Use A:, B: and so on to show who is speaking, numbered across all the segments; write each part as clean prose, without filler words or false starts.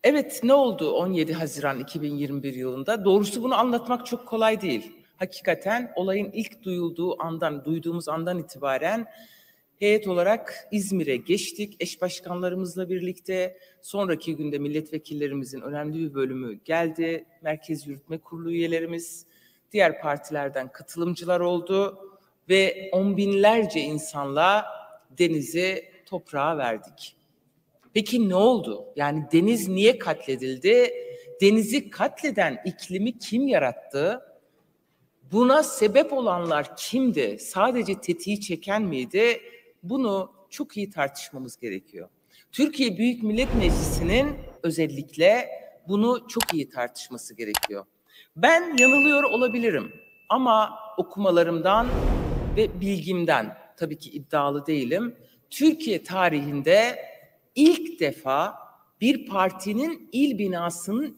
A: Evet, ne oldu 17 Haziran 2021 yılında? Doğrusu bunu anlatmak çok kolay değil. Hakikaten olayın ilk duyduğumuz andan itibaren heyet olarak İzmir'e geçtik. Eş başkanlarımızla birlikte sonraki günde milletvekillerimizin önemli bir bölümü geldi. Merkez Yürütme Kurulu üyelerimiz, diğer partilerden katılımcılar oldu ve on binlerce insanla denizi, toprağa verdik. Peki ne oldu? Yani deniz niye katledildi? Denizi katleden iklimi kim yarattı? Buna sebep olanlar kimdi? Sadece tetiği çeken miydi? Bunu çok iyi tartışmamız gerekiyor. Türkiye Büyük Millet Meclisi'nin özellikle bunu çok iyi tartışması gerekiyor. Ben yanılıyor olabilirim ama okumalarımdan ve bilgimden, tabii ki iddialı değilim, Türkiye tarihinde ilk defa bir partinin il binasının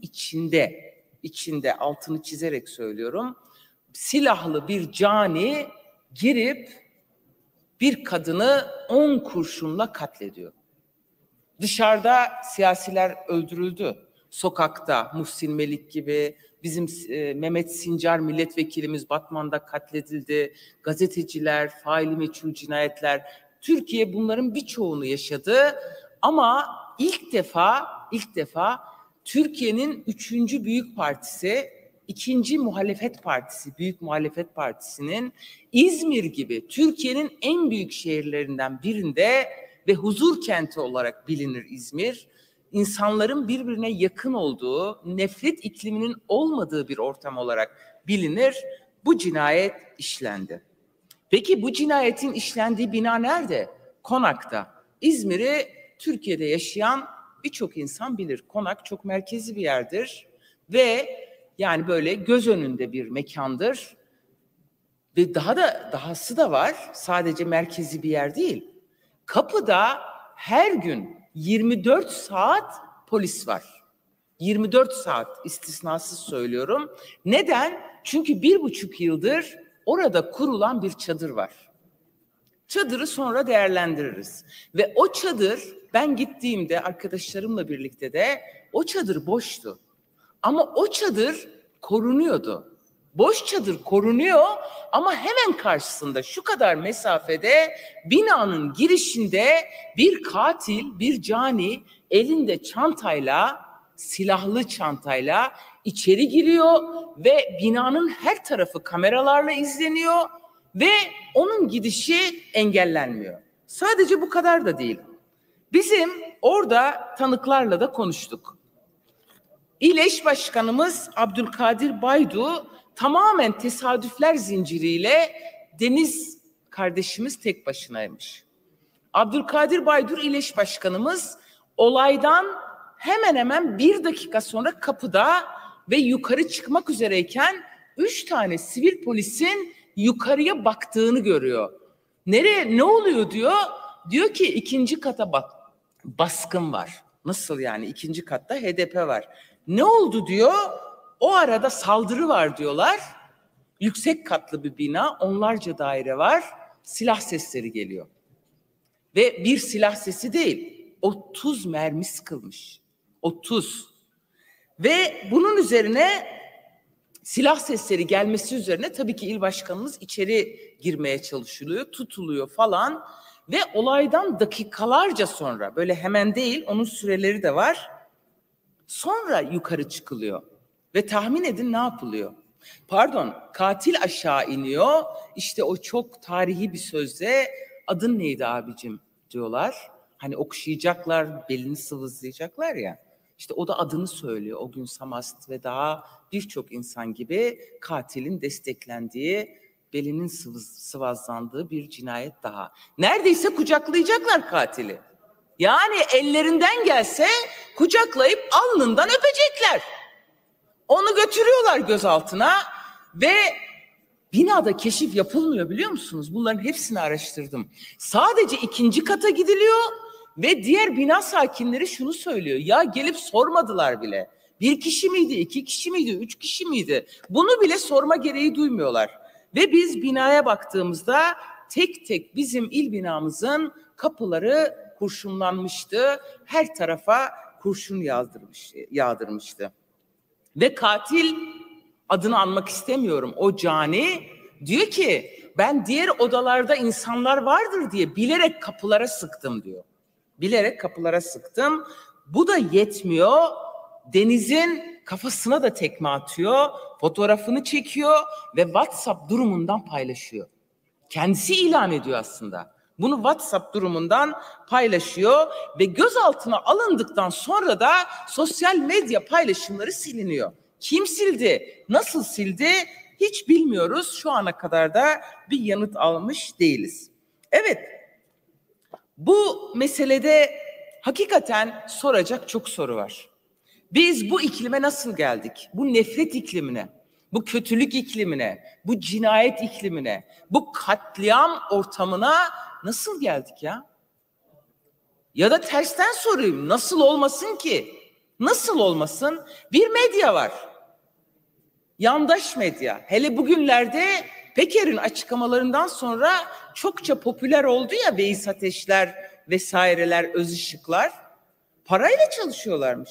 A: içinde altını çizerek söylüyorum, silahlı bir cani girip bir kadını 10 kurşunla katlediyor. Dışarıda siyasiler öldürüldü. Sokakta Muhsin Melik gibi, bizim Mehmet Sincar milletvekilimiz Batman'da katledildi. Gazeteciler, faili meçhul cinayetler. Türkiye bunların birçoğunu yaşadı. Ama ilk defa Türkiye'nin 3. büyük partisi, 2. muhalefet partisi, Büyük Muhalefet Partisi'nin İzmir gibi Türkiye'nin en büyük şehirlerinden birinde ve huzur kenti olarak bilinir İzmir, insanların birbirine yakın olduğu, nefret ikliminin olmadığı bir ortam olarak bilinir. Bu cinayet işlendi. Peki bu cinayetin işlendiği bina nerede? Konak'ta. İzmir'i Türkiye'de yaşayan birçok insan bilir. Konak çok merkezi bir yerdir ve yani böyle göz önünde bir mekandır. Ve dahası da var. Sadece merkezi bir yer değil. Kapıda her gün 24 saat polis var. 24 saat istisnasız söylüyorum. Neden? Çünkü 1,5 yıldır orada kurulan bir çadır var. Çadırı sonra değerlendiririz. Ve o çadır, ben gittiğimde arkadaşlarımla birlikte de o çadır boştu. Ama o çadır korunuyordu. Boş çadır korunuyor ama hemen karşısında şu kadar mesafede binanın girişinde bir katil, bir cani elinde çantayla, silahlı çantayla içeri giriyor ve binanın her tarafı kameralarla izleniyor ve onun gidişi engellenmiyor. Sadece bu kadar da değil. Bizim orada tanıklarla da konuştuk. İl Eş Başkanımız Abdülkadir Baydu tamamen tesadüfler zinciriyle Deniz kardeşimiz tek başınaymış. Abdülkadir Baydur İl Eş Başkanımız olaydan hemen hemen 1 dakika sonra kapıda ve yukarı çıkmak üzereyken 3 tane sivil polisin yukarıya baktığını görüyor. Nereye, ne oluyor diyor? Diyor ki 2. kata bak, baskın var. Nasıl yani 2. katta HDP var. Ne oldu diyor? O arada saldırı var diyorlar. Yüksek katlı bir bina, onlarca daire var. Silah sesleri geliyor. Ve bir silah sesi değil, 30 mermi sıkılmış. 30. Ve bunun üzerine silah sesleri gelmesi üzerine tabii ki il başkanımız içeri girmeye çalışılıyor, tutuluyor falan. Ve olaydan dakikalarca sonra, böyle hemen değil, onun süreleri de var. Sonra yukarı çıkılıyor. Ve tahmin edin ne yapılıyor? Pardon, katil aşağı iniyor. İşte o çok tarihi bir sözde adın neydi abicim diyorlar. Hani okşayacaklar, belini sıvazlayacaklar ya. İşte o da adını söylüyor. O gün Samast ve daha birçok insan gibi katilin desteklendiği, belinin sıvazlandığı bir cinayet daha. Neredeyse kucaklayacaklar katili. Yani ellerinden gelse kucaklayıp alnından öpecekler. Onu götürüyorlar gözaltına ve binada keşif yapılmıyor biliyor musunuz? Bunların hepsini araştırdım. Sadece 2. kata gidiliyor ve diğer bina sakinleri şunu söylüyor. Ya gelip sormadılar bile. 1 kişi miydi, 2 kişi miydi, 3 kişi miydi? Bunu bile sorma gereği duymuyorlar. Ve biz binaya baktığımızda tek tek bizim il binamızın kapıları kurşunlanmıştı. Her tarafa kurşun yağdırmıştı. Ve katil, adını anmak istemiyorum, o cani diyor ki ben diğer odalarda insanlar vardır diye bilerek kapılara sıktım diyor. Bilerek kapılara sıktım. Bu da yetmiyor. Deniz'in kafasına da tekme atıyor. Fotoğrafını çekiyor ve WhatsApp durumundan paylaşıyor. Kendisi ilan ediyor aslında. Bunu WhatsApp durumundan paylaşıyor ve gözaltına alındıktan sonra da sosyal medya paylaşımları siliniyor. Kim sildi, nasıl sildi hiç bilmiyoruz. Şu ana kadar da bir yanıt almış değiliz. Evet, bu meselede hakikaten soracak çok soru var. Biz bu iklime nasıl geldik? Bu nefret iklimine, bu kötülük iklimine, bu cinayet iklimine, bu katliam ortamına nasıl geldik ya? Ya da tersten sorayım, nasıl olmasın ki? Nasıl olmasın? Bir medya var. Yandaş medya. Hele bugünlerde Peker'in açıklamalarından sonra çokça popüler oldu ya, Veys Ateşler vesaireler, Özışıklar. Parayla çalışıyorlarmış.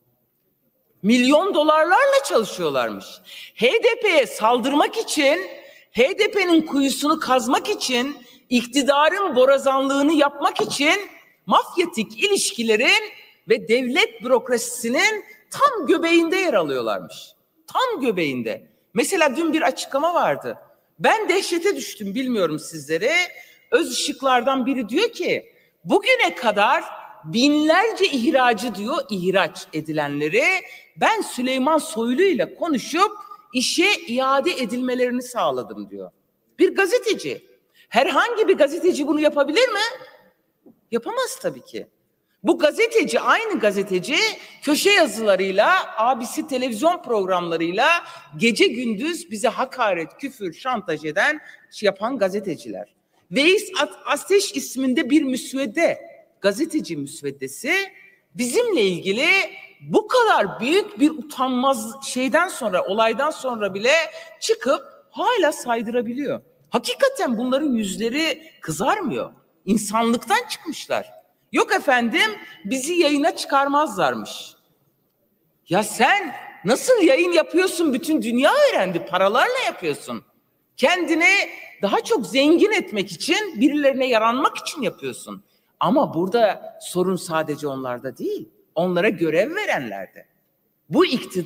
A: Milyon dolarlarla çalışıyorlarmış. HDP'ye saldırmak için, HDP'nin kuyusunu kazmak için, iktidarın borazanlığını yapmak için mafyatik ilişkilerin ve devlet bürokrasisinin tam göbeğinde yer alıyorlarmış. Tam göbeğinde. Mesela dün bir açıklama vardı. Ben dehşete düştüm, bilmiyorum sizlere. Özışıklardan biri diyor ki bugüne kadar binlerce ihracı diyor, ihraç edilenleri ben Süleyman Soylu ile konuşup işe iade edilmelerini sağladım diyor. Bir gazeteci. Herhangi bir gazeteci bunu yapabilir mi? Yapamaz tabii ki. Bu gazeteci, aynı gazeteci köşe yazılarıyla, abisi televizyon programlarıyla gece gündüz bize hakaret, küfür, şantaj eden, yapan gazeteciler. Veys Ateş isminde bir müsvedde, gazeteci müsveddesi bizimle ilgili bu kadar büyük bir utanmaz şeyden sonra, olaydan sonra bile çıkıp hala saydırabiliyor. Hakikaten bunların yüzleri kızarmıyor. İnsanlıktan çıkmışlar. Yok efendim, bizi yayına çıkarmazlarmış. Ya sen nasıl yayın yapıyorsun? Bütün dünya öğrendi. Paralarla yapıyorsun. Kendini daha çok zengin etmek için, birilerine yaranmak için yapıyorsun. Ama burada sorun sadece onlarda değil. Onlara görev verenlerde. Bu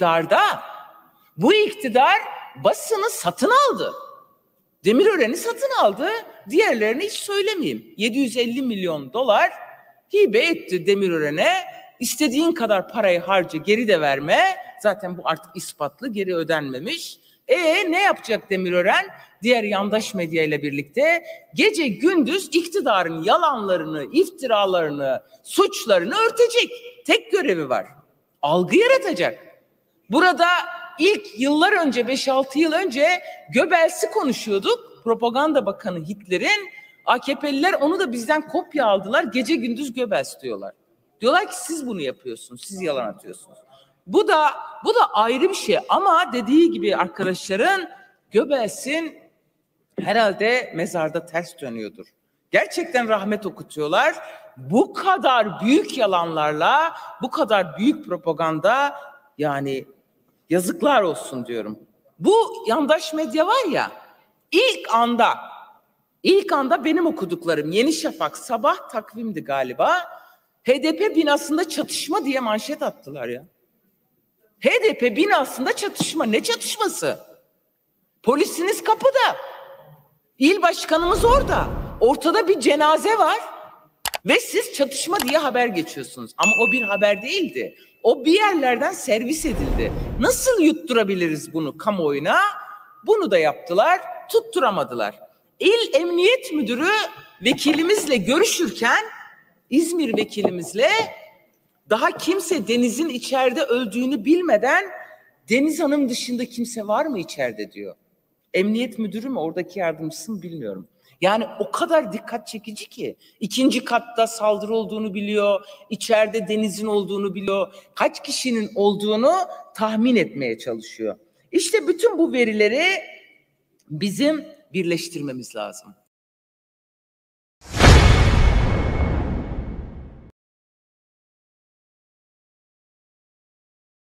A: iktidar basını satın aldı. Demirören'i satın aldı. Diğerlerini hiç söylemeyeyim. 750 milyon dolar hibe etti Demirören'e. İstediğin kadar parayı harca, geri de verme. Zaten bu artık ispatlı, geri ödenmemiş. Ne yapacak Demirören? Diğer yandaş medya ile birlikte gece gündüz iktidarın yalanlarını, iftiralarını, suçlarını örtecek. Tek görevi var. Algı yaratacak. Burada ilk yıllar önce, 5-6 yıl önce Göbels'i konuşuyorduk. Propaganda Bakanı Hitler'in, AKP'liler onu da bizden kopya aldılar. Gece gündüz Göbels diyorlar. Diyorlar ki siz bunu yapıyorsunuz, siz yalan atıyorsunuz. Bu da ayrı bir şey ama dediği gibi arkadaşların, Göbels'in herhalde mezarda ters dönüyordur. Gerçekten rahmet okutuyorlar. Bu kadar büyük yalanlarla, bu kadar büyük propaganda, yani yazıklar olsun diyorum. Bu yandaş medya var ya, ilk anda benim okuduklarım Yeni Şafak sabah takvimdi galiba. HDP binasında çatışma diye manşet attılar ya. HDP binasında çatışma. Ne çatışması? Polisiniz kapıda. İl başkanımız orada. Ortada bir cenaze var. Ve siz çatışma diye haber geçiyorsunuz. Ama o bir haber değildi. O bir yerlerden servis edildi. Nasıl yutturabiliriz bunu kamuoyuna? Bunu da yaptılar, tutturamadılar. İl Emniyet Müdürü vekilimizle görüşürken, İzmir vekilimizle, daha kimse Deniz'in içeride öldüğünü bilmeden Deniz Hanım dışında kimse var mı içeride diyor. Emniyet müdürü mü, oradaki yardımcısı mı bilmiyorum. Yani o kadar dikkat çekici ki, ikinci katta saldırı olduğunu biliyor, içeride Deniz'in olduğunu biliyor, kaç kişinin olduğunu tahmin etmeye çalışıyor. İşte bütün bu verileri bizim birleştirmemiz lazım.